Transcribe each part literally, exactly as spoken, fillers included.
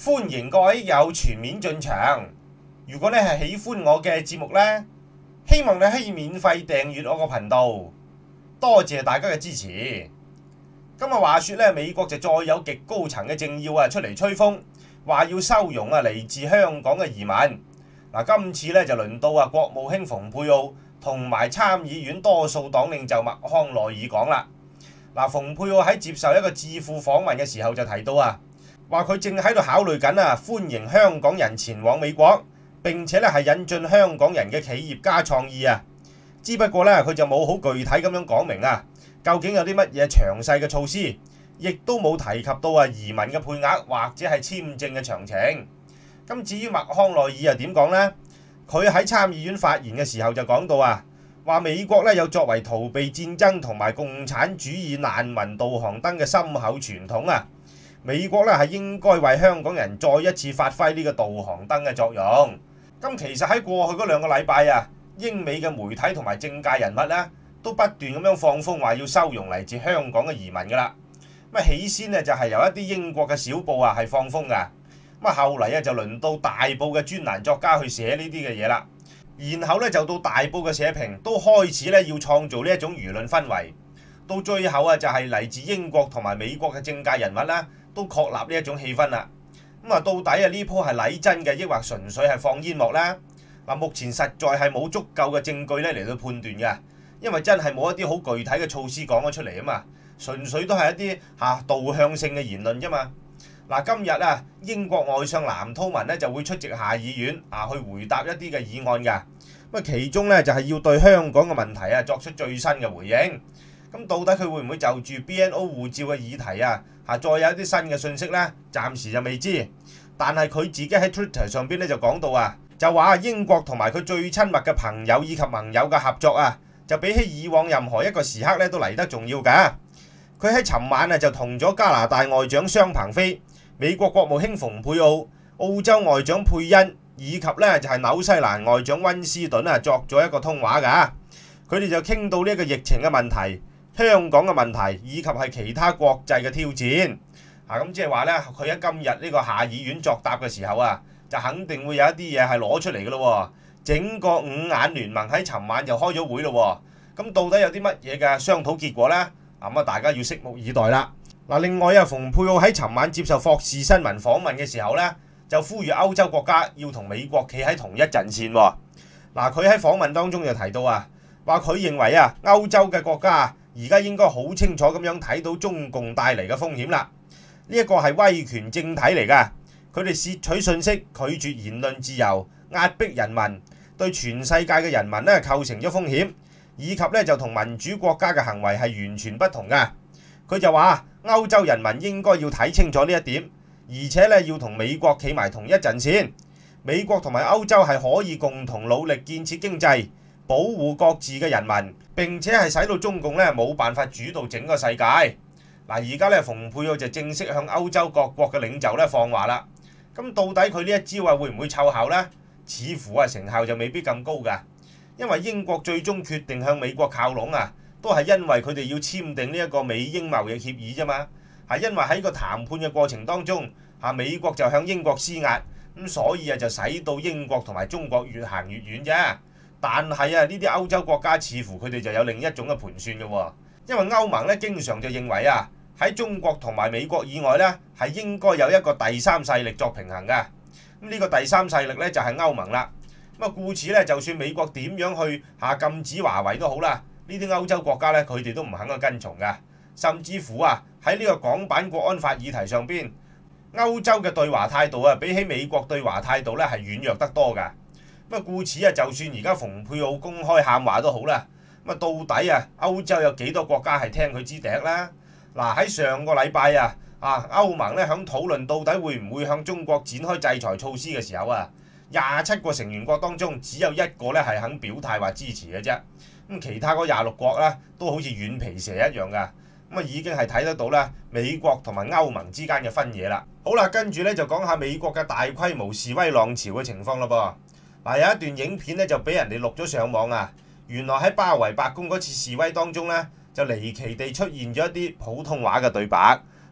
歡迎各位友全面進場。如果你係喜歡我嘅節目呢，希望你可以免費訂閱我個頻道。多謝大家嘅支持。今日話說咧，美國就再有極高層嘅政要啊出嚟吹風，話要收容啊嚟自香港嘅移民。嗱，今次咧就輪到啊國務卿蓬佩奧同埋參議院多數黨領袖麥康奈爾講啦。嗱，蓬佩奧喺接受一個智庫訪問嘅時候就提到啊，話佢正喺度考慮緊啊，歡迎香港人前往美國，並且咧係引進香港人嘅企業家創意啊。之不過咧，佢就冇好具體咁樣講明啊，究竟有啲乜嘢詳細嘅措施，亦都冇提及到啊移民嘅配額或者係簽證嘅詳情。咁至於麥康奈爾又點講呢？佢喺參議院發言嘅時候就講到啊，話美國咧有作為逃避戰爭同埋共產主義難民導航燈嘅深厚傳統啊。美國咧係應該為香港人再一次發揮呢個導航燈嘅作用。咁其實喺過去嗰兩個禮拜啊，英美嘅媒體同埋政界人物咧都不斷咁樣放風話要收容嚟自香港嘅移民噶啦。咁起先呢，就係由一啲英國嘅小報啊係放風噶。咁啊，後嚟啊就輪到大報嘅專欄作家去寫呢啲嘅嘢啦，然後咧就到大報嘅社評都開始咧要創造呢一種輿論氛圍，到最後啊就係嚟自英國同埋美國嘅政界人物啦，都確立呢一種氣氛啦。咁啊，到底啊呢鋪係禮真嘅，抑或純粹係放煙幕呢？嗱，目前實在係冇足夠嘅證據咧嚟到判斷嘅，因為真係冇一啲好具體嘅措施講咗出嚟啊嘛，純粹都係一啲嚇導向性嘅言論啫嘛。嗱，今日啊，英國外相藍韜文咧就會出席下議院啊，去回答一啲嘅議案㗎。咁啊，其中咧就係要對香港嘅問題啊作出最新嘅回應。咁到底佢會唔會就住 B N O 護照嘅議題啊，嚇再有一啲新嘅信息咧？暫時就未知。但係佢自己喺 Twitter 上邊咧就講到啊，就話英國同埋佢最親密嘅朋友以及盟友嘅合作啊，就比起以往任何一個時刻咧都嚟得重要㗎。佢喺尋晚啊就同咗加拿大外長商鵬飛、美國國務卿蓬佩奧、澳洲外長佩恩以及咧就係紐西蘭外長溫斯頓啊作咗一個通話㗎。佢哋就傾到呢一個疫情嘅問題、香港嘅問題以及係其他國際嘅挑戰。啊，咁即係話咧，佢喺今日呢個下議院作答嘅時候啊，就肯定會有一啲嘢係攞出嚟嘅咯。整個五眼聯盟喺尋晚就開咗會咯。咁到底有啲乜嘢嘅商討結果咧？咁啊，大家要拭目以待啦。嗱，另外啊，蓬佩奧喺尋晚接受霍士新聞訪問嘅時候咧，就呼籲歐洲國家要同美國企喺同一陣線。嗱，佢喺訪問當中就提到啊，話佢認為啊，歐洲嘅國家而家應該好清楚咁樣睇到中共帶嚟嘅風險啦。呢一個係威權政體嚟㗎，佢哋竊取信息、拒絕言論自由、壓迫人民，對全世界嘅人民咧構成咗風險，以及咧就同民主國家嘅行為係完全不同㗎。佢就話歐洲人民應該要睇清楚呢一點，而且咧要同美國企埋同一陣線。美國同埋歐洲係可以共同努力建設經濟，保護各自嘅人民，並且係使到中共咧冇辦法主導整個世界。嗱，而家咧蓬佩奧就正式向歐洲各國嘅領袖咧放話啦。咁到底佢呢一招啊會唔會奏效呢？似乎啊成效就未必咁高㗎，因為英國最終決定向美國靠攏啊，都係因為佢哋要簽訂呢一個美英貿易協議啫嘛。係因為喺個談判嘅過程當中，嚇美國就向英國施壓，咁所以啊就使到英國同埋中國越行越遠啫。但係啊呢啲歐洲國家似乎佢哋就有另一種嘅盤算嘅喎，因為歐盟咧經常就認為啊，喺中國同埋美國以外咧，係應該有一個第三勢力作平衡嘅。咁呢個第三勢力咧就係歐盟啦。咁啊，故此咧，就算美國點樣去下禁止華為都好啦，呢啲歐洲國家咧，佢哋都唔肯去跟從嘅。甚至乎啊，喺呢個港版國安法議題上邊，歐洲嘅對華態度啊，比起美國對華態度咧係軟弱得多㗎。咁啊，故此啊，就算而家蓬佩奧公開喊話都好啦。咁啊，到底啊，歐洲有幾多國家係聽佢支笛啦？嗱，喺上個禮拜啊，啊歐盟咧響討論到底會唔會向中國展開制裁措施嘅時候啊，廿七個成員國當中只有一個咧係肯表態話支持嘅啫。咁其他嗰廿六國咧都好似軟皮蛇一樣㗎。咁啊已經係睇得到咧美國同埋歐盟之間嘅分野啦。好啦，跟住咧就講下美國嘅大規模示威浪潮嘅情況啦噃。嗱，有一段影片咧就俾人哋錄咗上網啊。原來喺包圍白宮嗰次示威當中咧，就離奇地出現咗一啲普通話嘅對白。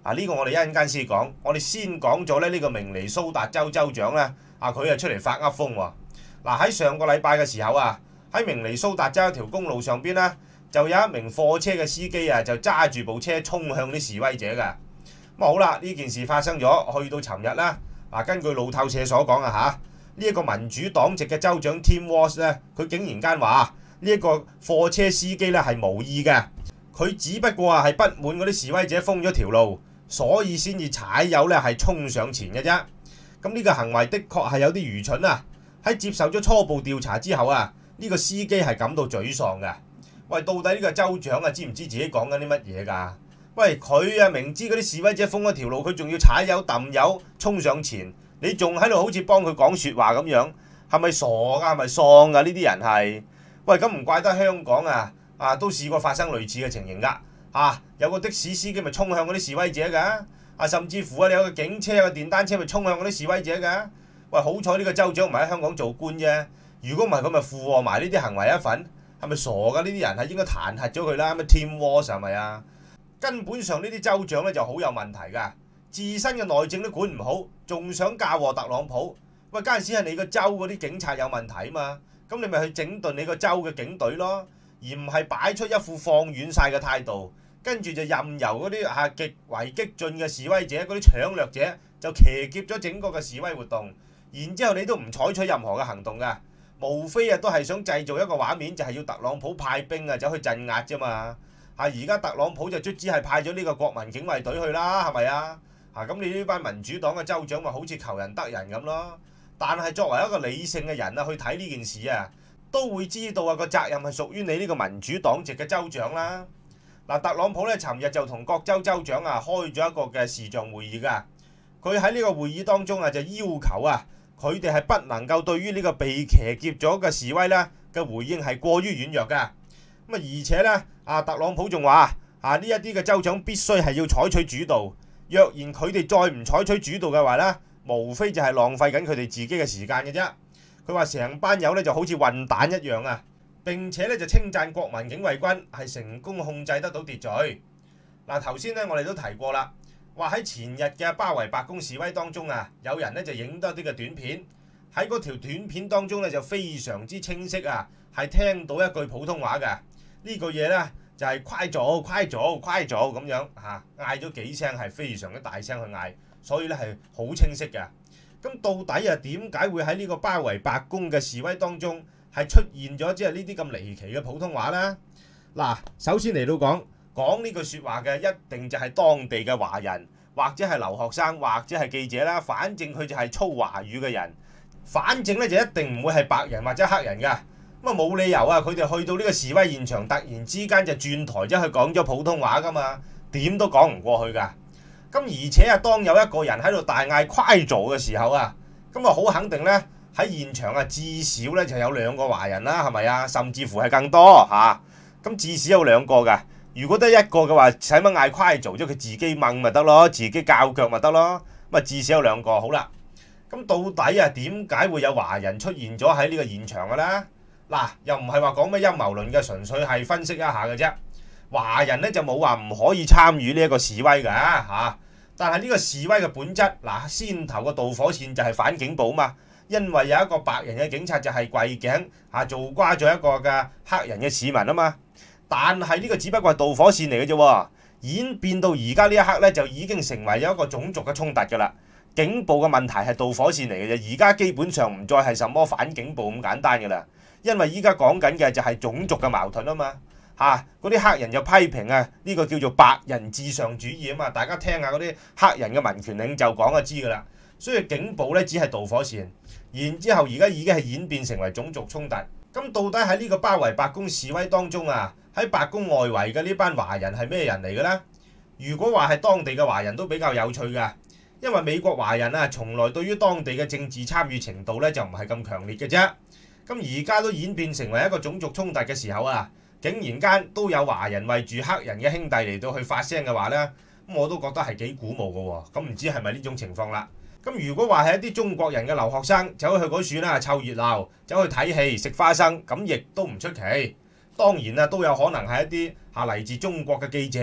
啊呢個我哋一陣間先講，我哋先講咗咧呢個明尼蘇達州州長咧，啊佢啊出嚟發噏風喎。嗱喺上個禮拜嘅時候啊，喺明尼蘇達州一條公路上邊咧，就有一名貨車嘅司機啊，就揸住部車衝向啲示威者㗎。咁啊好啦，呢件事發生咗，去到尋日啦，嗱根據路透社所講啊嚇，呢一個民主黨籍嘅州長 Tim Walz 咧，佢竟然間話呢一個貨車司機咧係無意嘅，佢只不過啊係不滿嗰啲示威者封咗條路，所以先至踩油咧係衝上前嘅啫。咁呢個行為的確係有啲愚蠢啊！喺接受咗初步調查之後啊，呢個司機係感到沮喪嘅。喂，到底呢個州長啊知唔知自己講緊啲乜嘢㗎？喂，佢啊明知嗰啲示威者封咗條路，佢仲要踩油揼油衝上前，你仲喺度好似幫佢講説話咁樣，係咪傻㗎？係咪喪㗎？呢啲人係喂，咁唔怪得香港啊啊都試過發生類似嘅情形㗎。啊，有個的士司機咪衝向嗰啲示威者㗎。啊，甚至乎啊，你有個警車、有個電單車咪衝向嗰啲示威者㗎。喂，好彩呢個州長唔係喺香港做官啫。如果唔係，佢咪附和埋呢啲行為一份，係咪傻㗎？呢啲人係應該彈劾咗佢啦。咩 Tim Walz 係咪啊？根本上呢啲州長咧就好有問題㗎，自身嘅內政都管唔好，仲想嫁禍特朗普。喂，嗰陣時係你個州嗰啲警察有問題啊嘛，咁你咪去整頓你個州嘅警隊咯，而唔係擺出一副放軟晒嘅態度。跟住就任由嗰啲嚇極為激進嘅示威者、嗰啲搶掠者就騎劫咗整個嘅示威活動，然之後你都唔採取任何嘅行動㗎，無非啊都係想製造一個畫面，就係要特朗普派兵啊走去鎮壓啫嘛。嚇而家特朗普就卒之係派咗呢個國民警衛隊去啦，係咪啊？嚇咁你呢班民主黨嘅州長咪好似求人得人咁咯？但係作為一個理性嘅人啊，去睇呢件事啊，都會知道啊個責任係屬於你呢個民主黨籍嘅州長啦。嗱，特朗普咧，尋日就同各州州長啊開咗一個嘅視像會議㗎。佢喺呢個會議當中啊，就要求啊，佢哋係不能夠對於呢個被騎劫咗嘅示威咧嘅回應係過於軟弱㗎。咁啊，而且咧，啊特朗普仲話啊，呢一啲嘅州長必須係要採取主導。若然佢哋再唔採取主導嘅話咧，無非就係浪費緊佢哋自己嘅時間嘅啫。佢話成班友咧就好似混蛋一樣啊！並且咧就稱讚國民警衛軍係成功控制得到秩序。嗱，頭先咧我哋都提過啦，話喺前日嘅包圍白宮示威當中啊，有人咧就影多啲嘅短片，喺嗰條短片當中咧就非常之清晰啊，係聽到一句普通話嘅。呢句嘢咧就係快走快走快走咁樣嚇，嗌咗幾聲係非常之大聲去嗌，所以咧係好清晰嘅。咁到底啊點解會喺呢個包圍白宮嘅示威當中係出現咗即係呢啲咁離奇嘅普通話啦？嗱，首先嚟到講講呢句説話嘅一定就係當地嘅華人，或者係留學生，或者係記者啦。反正佢就係操華語嘅人，反正咧就一定唔會係白人或者黑人㗎。咁啊冇理由啊，佢哋去到呢個示威現場，突然之間就轉台即係講咗普通話㗎嘛，點都講唔過去㗎。咁而且啊，當有一個人喺度大嗌快走嘅時候啊，咁啊好肯定咧。喺現場啊，至少咧就有兩個華人啦，係咪啊？甚至乎係更多嚇。咁、啊、至少有兩個㗎。如果得一個嘅話，使乜嗌快做咗佢自己掹咪得咯，自己教腳咪得咯。咁啊，至少有兩個好啦。咁到底啊，點解會有華人出現咗喺呢個現場嘅咧？嗱，又唔係話講咩陰謀論嘅，純粹係分析一下嘅啫。華人咧就冇話唔可以參與呢一個示威㗎嚇、啊。但係呢個示威嘅本質，嗱先頭個導火線就係反警暴嘛。因為有一個白人嘅警察就係跪頸嚇做瓜咗一個嘅黑人嘅市民啊嘛，但係呢個只不過係導火線嚟嘅啫，演變到而家呢一刻咧就已經成為咗一個種族嘅衝突㗎啦。警暴嘅問題係導火線嚟嘅啫，而家基本上唔再係什麼反警暴咁簡單㗎啦，因為依家講緊嘅就係種族嘅矛盾啊嘛嚇，嗰啲黑人就批評啊呢個叫做白人至上主義啊嘛，大家聽下嗰啲黑人嘅民權領袖講就知㗎啦。所以警暴咧只係導火線，然之後而家已經係演變成為種族衝突。咁到底喺呢個包圍白宮示威當中啊，喺白宮外圍嘅呢班華人係咩人嚟嘅咧？如果話係當地嘅華人都比較有趣㗎，因為美國華人啊，從來對於當地嘅政治參與程度咧就唔係咁強烈嘅啫。咁而家都演變成為一個種族衝突嘅時候啊，竟然間都有華人為住黑人嘅兄弟嚟到去發聲嘅話咧，咁我都覺得係幾鼓舞嘅喎。咁唔知係咪呢種情況啦？咁如果話係一啲中國人嘅留學生走去嗰處啦，湊熱鬧，走去睇戲食花生，咁亦都唔出奇。當然啦，都有可能係一啲嚇嚟自中國嘅記者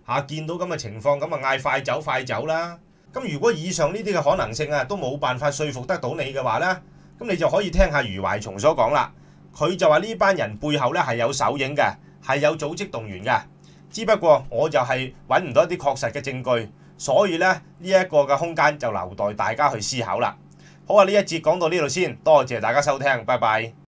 嚇見到咁嘅情況，咁啊嗌快走快走啦。咁如果以上呢啲嘅可能性啊都冇辦法說服得到你嘅話呢，咁你就可以聽下余懷松所講啦。佢就話呢班人背後咧係有手影嘅，係有組織動員嘅。只不過我就係揾唔到一啲確實嘅證據，所以咧呢一個嘅空間就留待大家去思考啦。好啊，呢一節講到呢度先，多謝大家收聽，拜拜。